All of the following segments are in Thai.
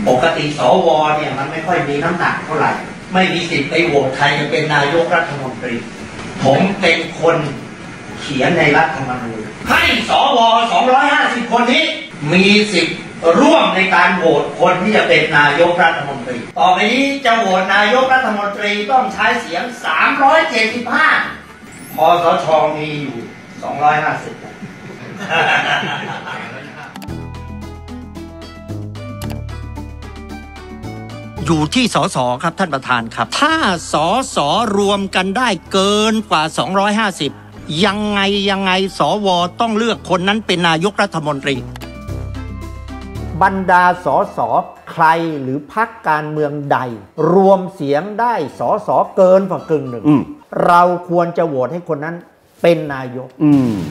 ปกติสวเนี่ยมันไม่ค่อยมีน้ำหนักเท่าไหร่ไม่มีสิทธิ์ไปโหวตใครจะเป็นนายกรัฐมนตรีผมเป็นคนเขียนในรัฐธรรมนูญให้สว250 คนนี้มีสิทธิ์ร่วมในการโหวตคนที่จะเป็นนายกรัฐมนตรีต่อไปนี้จะโหวตนายกรัฐมนตรีต้องใช้เสียง375คสช.มีอยู่250อยู่ที่สสครับท่านประธานครับถ้าสสรวมกันได้เกินกว่า250ยังไงสวต้องเลือกคนนั้นเป็นนายกรัฐมนตรีบรรดาสสใครหรือพรรคการเมืองใดรวมเสียงได้สสเกินกว่ากึ่งหนึ่งเราควรจะโหวตให้คนนั้นเป็นนายก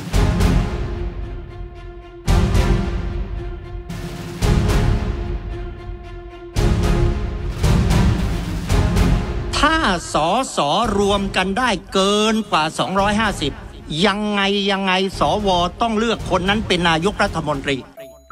ถ้าสสรวมกันได้เกินกว่า250ยังไงสวต้องเลือกคนนั้นเป็นนายกรัฐมนตรี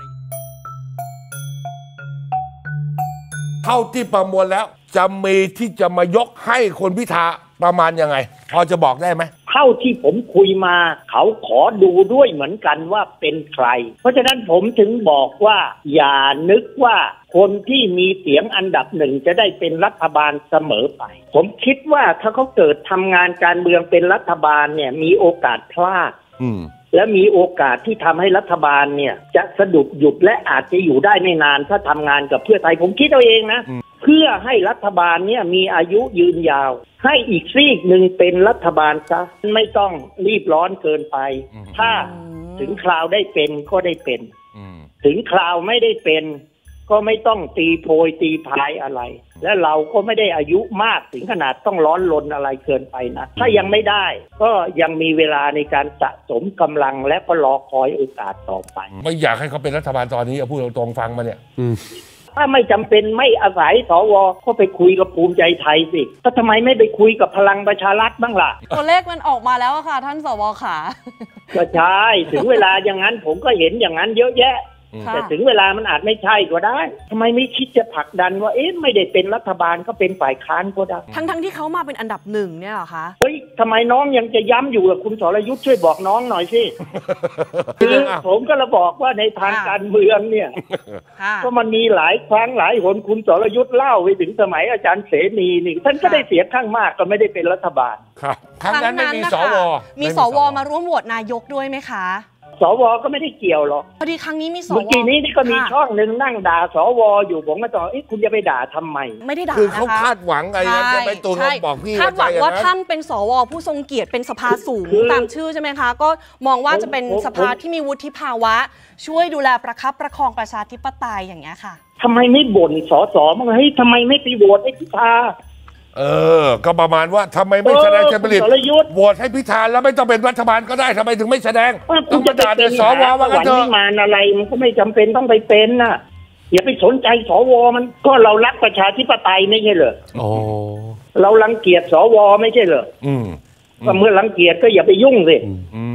เท่าที่ประมวลแล้วจะมีที่จะมายกให้คนพิธาประมาณยังไงพอจะบอกได้ไหมเท่าที่ผมคุยมาเขาขอดูด้วยเหมือนกันว่าเป็นใครเพราะฉะนั้นผมถึงบอกว่าอย่านึกว่าคนที่มีเสียงอันดับหนึ่งจะได้เป็นรัฐบาลเสมอไปผมคิดว่าถ้าเขาเกิดทำงานการเมืองเป็นรัฐบาลเนี่ยมีโอกาสพลาดและมีโอกาสที่ทำให้รัฐบาลเนี่ยจะสะดุดหยุดและอาจจะอยู่ได้ไม่นานถ้าทำงานกับเพื่อไทยผมคิดเอาเองนะเพื่อให้รัฐบาลเนี่ยมีอายุยืนยาวให้อีกซีกหนึ่งเป็นรัฐบาลซะไม่ต้องรีบร้อนเกินไปถ้าถึงคราวได้เป็นก็ได้เป็นถึงคราวไม่ได้เป็นก็ไม่ต้องตีโพยตีพายอะไรและเราก็ไม่ได้อายุมากถึงขนาดต้องร้อนรนอะไรเกินไปนะถ้ายังไม่ได้ก็ยังมีเวลาในการสะสมกำลังและก็รอคอยโอกาสต่อไปไม่อยากให้เขาเป็นรัฐบาลตอนนี้พูดตรงๆฟังมาเนี่ยถ้าไม่จำเป็นไม่อาศัยสวก็ไปคุยกับภูมิใจไทยสิก็ทำไมไม่ไปคุยกับพลังประชารัฐบ้างล่ะตัวเลขมันออกมาแล้วค่ะท่านสวขาก็ใช่ถึงเวลาอย่างนั้นผมก็เห็นอย่างนั้นเยอะแยะแต่ถึงเวลามันอาจไม่ใช่ก็ได้ทำไมไม่คิดจะผลักดันว่าไม่ได้เป็นรัฐบาลก็เป็นฝ่ายค้านก็ได้ทั้งที่เขามาเป็นอันดับหนึ่งเนี่ยเหรอคะเฮ้ยทำไมน้องยังจะย้ำอยู่กับคุณสรยุทธ์ช่วยบอกน้องหน่อยสิคือผมก็ระบอกว่าในทางการเมืองเนี่ยก็มันมีหลายครั้งหลายหนคุณสรยุทธ์เล่าไปถึงสมัยอาจารย์เสนีนี่ท่านก็ได้เสียงข้างมากก็ไม่ได้เป็นรัฐบาลครับครั้งนั้นไม่มีสวมีสวมาร่วมโหวตนายกด้วยไหมคะสวก็ไม่ได้เกี่ยวหรอกพอดีครั้งนี้มีสวเมื่อกี้นี้ก็มีช่องหนึ่งนั่งด่าสวอยู่ผมก็ตอบคุณจะไปด่าทำไมไม่ได้ด่าคือเขาคาดหวังไงจะไปตูนบอกพี่คาดหวังว่าท่านเป็นสวผู้ทรงเกียรติเป็นสภาสูงตามชื่อใช่ไหมคะก็มองว่าจะเป็นสภาที่มีวุฒิภาวะช่วยดูแลประคับประคองประชาธิปไตยอย่างเงี้ยค่ะทำไมไม่บ่นสสมั้งทำไมไม่ไปโหวตให้พิธาก็ประมาณว่าทำไมไม่แสดงจริตโหวตให้พิธาแล้วไม่ต้องเป็นรัฐบาลก็ได้ทำไมถึงไม่แสดงต้องจะด่าแต่สวว่ากันเถอะมานอะไรมันก็ไม่จำเป็นต้องไปเป็นน่ะอย่าไปสนใจสวมันก็เรารักประชาธิปไตยไม่ใช่เหรอเรารังเกียจสวไม่ใช่เหรอเมื่อรังเกียจก็อย่าไปยุ่งสิ